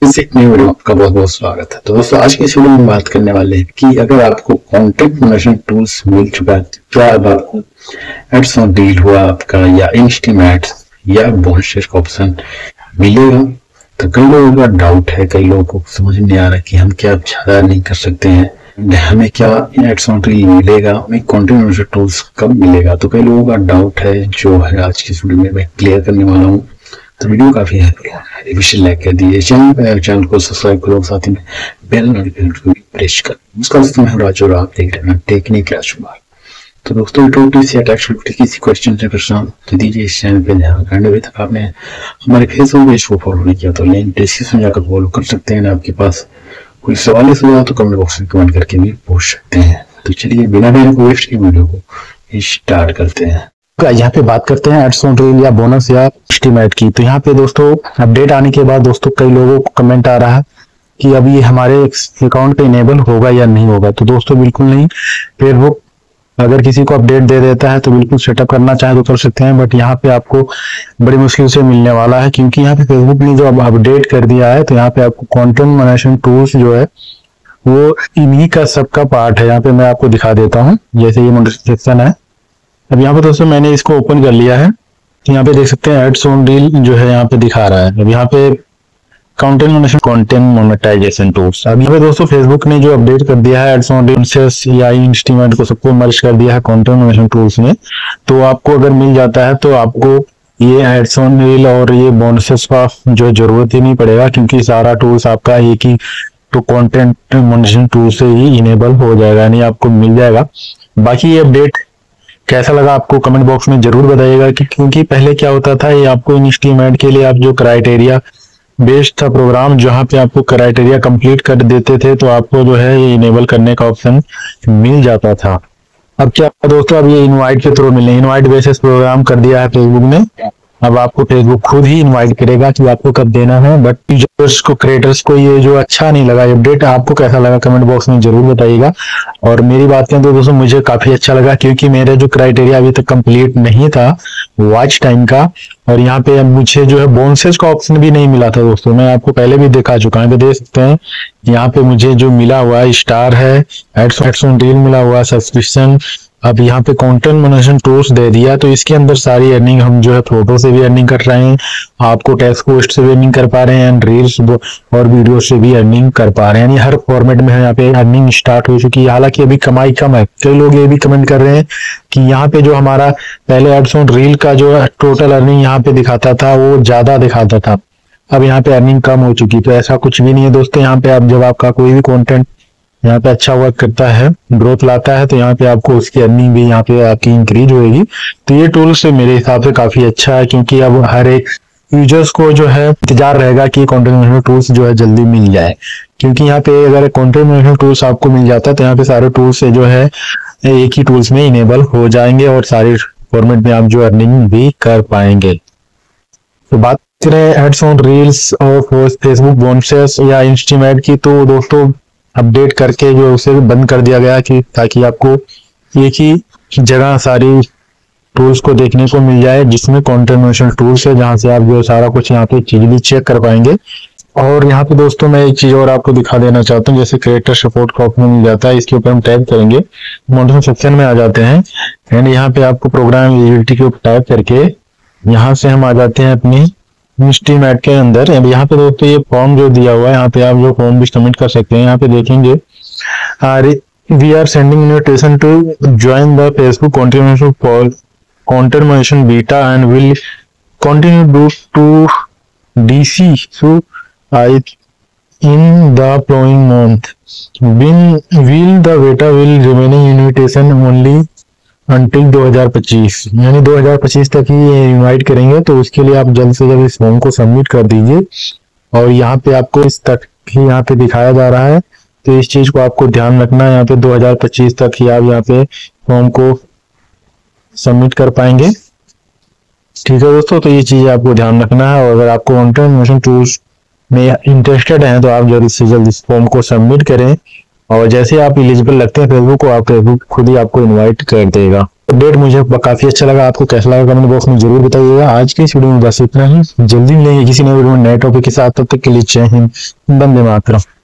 इस एक नई वीडियो में आपका बहुत बहुत स्वागत है। तो दोस्तों आज की इस वीडियो में बात करने वाले हैं कि अगर आपको कंटेंट मोनेटाइजेशन टूल्स मिल चुका है तो क्या अब आपको एड्स ऑन डील हुआ आपका या इंस्टीम एड्स या बोनस का ऑप्शन मिलेगा। तो कई लोगों का डाउट है, कई लोगों को समझ नहीं आ रहा कि हम क्या ज्यादा नहीं कर सकते हैं, हमें क्या एड्स ऑन डील मिलेगा, हमें कंटेंट मोनेटाइजेशन टूल्स कब मिलेगा। तो कई लोगों का डाउट है जो है आज की इस वीडियो में मैं क्लियर करने वाला हूँ। तो वीडियो काफी है, विषय लाइक कर दिए, चैनल को सब्सक्राइब करो, साथ ही में बेल नोटिफिकेशन को भी प्रेस कर। उसका मैं राज और आप देख रहे हैं टेक्निक राजकुमार। तो दोस्तों किसी क्वेश्चन से प्रश्न तो दीजिए इस चैनल पे ध्यान रखना। अभी तक आपने हमारे फेसबुक पेज को फॉलो नहीं किया तो लिंक डिस्क्रिप्शन जाकर फॉलो कर सकते हैं। आपके पास कोई सवाल सुझाव तो कमेंट बॉक्स में कमेंट करके भी पूछ सकते हैं। तो चलिए बिना देर को वेस्ट की वीडियो को स्टार्ट करते हैं। यहाँ पे बात करते हैं एड्स ऑन डील या बोनस या एस्टीमेट की। तो यहाँ पे दोस्तों अपडेट आने के बाद दोस्तों कई लोगों को कमेंट आ रहा है कि अब ये हमारे अकाउंट पे इनेबल होगा या नहीं होगा। तो दोस्तों बिल्कुल नहीं, फेसबुक अगर किसी को अपडेट दे देता है तो बिल्कुल सेटअप करना चाहे तो कर सकते हैं, बट यहाँ पे आपको बड़ी मुश्किल से मिलने वाला है, क्योंकि यहाँ पे फेसबुक ने जो अब अपडेट कर दिया है तो यहाँ पे आपको कंटेंट मोनेटाइजेशन टूल्स जो है वो इन्हीं का सबका पार्ट है। यहाँ पे मैं आपको दिखा देता हूँ, जैसे ये नोटिफिकेशन है। अब यहाँ पे दोस्तों मैंने इसको ओपन कर लिया है। यहाँ पे देख सकते हैं एड्स ऑन डील जो है यहाँ पे दिखा रहा है। अब यहाँ पे कंटेंट मोनेटाइजेशन टूल्स। अब यहाँ पे दोस्तों फेसबुक ने जो अपडेट कर दिया है एड्स ऑन डील या इंस्टीमेट को सबको मर्ज कर दिया है कंटेंट मोनेटाइजेशन टूल्स में। तो आपको अगर मिल जाता है तो आपको ये एड्स ऑन डील और ये बोनसेस का जो जरूरत ही नहीं पड़ेगा, क्योंकि सारा टूल्स आपका एक ही तो कंटेंट मोनेटाइजेशन टूल से ही इनेबल हो जाएगा, यानी आपको मिल जाएगा। बाकी ये अपडेट कैसा लगा आपको कमेंट बॉक्स में जरूर बताइएगा, क्योंकि पहले क्या होता था, ये आपको इंस्टीमेट के लिए आप जो क्राइटेरिया बेस्ड था प्रोग्राम, जहां पे आपको क्राइटेरिया कंप्लीट कर देते थे तो आपको जो है ये इनेबल करने का ऑप्शन मिल जाता था। अब क्या दोस्तों, अब ये इनवाइट के थ्रू मिलने, इनवाइट बेसिस प्रोग्राम कर दिया है फेसबुक ने। अब आपको फेसबुक खुद ही इनवाइट करेगा कि आपको कब देना है। बट यूजर्स को, क्रिएटर्स को ये जो अच्छा नहीं लगा अपडेट। आपको कैसा लगा कमेंट बॉक्स में जरूर बताइएगा। और मेरी बात करें तो दोस्तों मुझे काफी अच्छा लगा, क्योंकि मेरे जो क्राइटेरिया अभी तक कंप्लीट नहीं था वॉच टाइम का, और यहाँ पे मुझे जो है बोनसेस का ऑप्शन भी नहीं मिला था दोस्तों। मैं आपको पहले भी दिखा चुका हूँ, देख सकते हैं यहाँ पे मुझे जो मिला हुआ है स्टार है, एड्स ऑन डील मिला हुआ है, सब्सक्रिप्शन। अब यहाँ पे कंटेंट मोनेटाइजेशन टूल्स दे दिया तो इसके अंदर सारी अर्निंग हम जो है फोटो से भी अर्निंग कर रहे हैं, आपको टेक्स्ट पोस्ट से भी अर्निंग कर पा रहे हैं, रील्स और वीडियो से भी अर्निंग कर पा रहे हैं, यानी हर फॉर्मेट में यहाँ पे अर्निंग स्टार्ट हो चुकी है। हालांकि अभी कमाई कम है, कई लोग ये भी कमेंट कर रहे हैं कि यहाँ पे जो हमारा पहले एड्स ऑन रील का जो टोटल अर्निंग यहाँ पे दिखाता था वो ज्यादा दिखाता था, अब यहाँ पे अर्निंग कम हो चुकी। तो ऐसा कुछ भी नहीं है दोस्तों। यहाँ पे अब जब आपका कोई भी कंटेंट यहाँ पे अच्छा वर्क करता है, ग्रोथ लाता है, तो यहाँ पे आपको उसकी अर्निंग भी यहाँ पे आपकी इंक्रीज होगी। तो ये टूल से मेरे हिसाब से काफी अच्छा है, क्योंकि अब हर एक यूजर्स को जो है इंतजार रहेगा कि कंटेंट मोनेटाइजेशन टूल्स जो है जल्दी मिल जाए। क्योंकि यहाँ पे अगर कंटेंट मोनेटाइजेशन टूल्स आपको मिल जाता है तो यहाँ पे सारे टूल्स जो है एक ही टूल्स में इनेबल हो जाएंगे और सारे फॉर्मेट में आप जो अर्निंग भी कर पाएंगे। तो बात करें एड्स ऑन रील्स और फेसबुक बोनसेस या इंस्टीमेट की, तो दोस्तों अपडेट करके जो उसे बंद कर दिया गया कि ताकि आपको एक ही जगह सारी टूल्स को देखने को मिल जाए, जिसमें कंटेंट मोनेटाइजेशन टूल्स है, जहां से आप जो सारा कुछ यहाँ पे चीज भी चेक कर पाएंगे। और यहाँ पे दोस्तों मैं एक चीज और आपको दिखा देना चाहता हूँ, जैसे क्रिएटर सपोर्ट का ऑप्शन मिल जाता है, इसके ऊपर हम टाइप करेंगे, मोनेटाइजेशन सेक्शन में आ जाते हैं एंड यहाँ पे आपको प्रोग्राम एलिजिबिलिटी के ऊपर टाइप करके यहाँ से हम आ जाते हैं अपनी इंस्टीमेट के अंदर। यहाँ पे दोस्तों ये फॉर्म जो दिया हुआ है, यहाँ पे आप जो फॉर्म भी सबमिट कर सकते हैं। यहाँ पे देखेंगे we are sending invitation to join the Facebook content monetisation beta and will continue do to DC so in the following month. Will the beta will remaining invitation only until 2025, यानी 2025 तक ही ये invite करेंगे। तो उसके लिए आप जल्द से जल्द इस फॉर्म को सबमिट कर दीजिए। और यहाँ पे आपको इस तक ही यहाँ पे दिखाया जा रहा है, तो इस चीज को आपको ध्यान रखना है। यहाँ पे 2025 तक ही आप यहाँ पे फॉर्म को सबमिट कर पाएंगे। ठीक है दोस्तों, तो ये चीज आपको ध्यान रखना है। और अगर आपको कंटेंट मोनेटाइजेशन टूल्स में इंटरेस्टेड हैं तो आप जल्द से जल्द इस फॉर्म को सबमिट करें, और जैसे आप एलिजिबल लगते हैं फेसबुक को, आप फेसबुक खुद ही आपको इनवाइट कर देगा। अपडेट मुझे काफी अच्छा लगा। आपको कैसा लगा कमेंट बॉक्स में जरूर बताइएगा। आज के इस वीडियो में बस इतना ही। जल्दी मिलेंगे किसी नए वीडियो में नए टॉपिक के साथ। तब तक के लिए जय हिंद, वंदे मातरम।